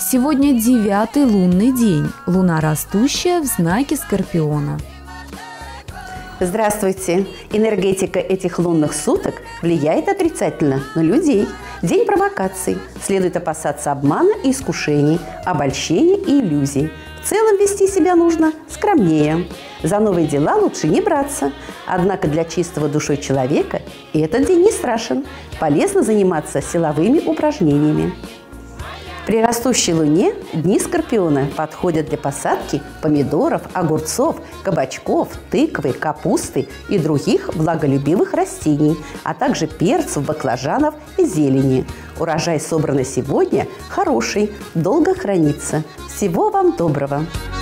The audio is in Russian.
Сегодня 9-й лунный день, луна растущая в знаке Скорпиона. Здравствуйте! Энергетика этих лунных суток влияет отрицательно на людей. День провокаций. Следует опасаться обмана и искушений, обольщений и иллюзий. В целом вести себя нужно скромнее. За новые дела лучше не браться. Однако для чистого душой человека этот день не страшен. Полезно заниматься силовыми упражнениями. При растущей луне дни Скорпиона подходят для посадки помидоров, огурцов, кабачков, тыквы, капусты и других благолюбивых растений, а также перцев, баклажанов и зелени. Урожай, собранный сегодня, хороший, долго хранится. Всего вам доброго!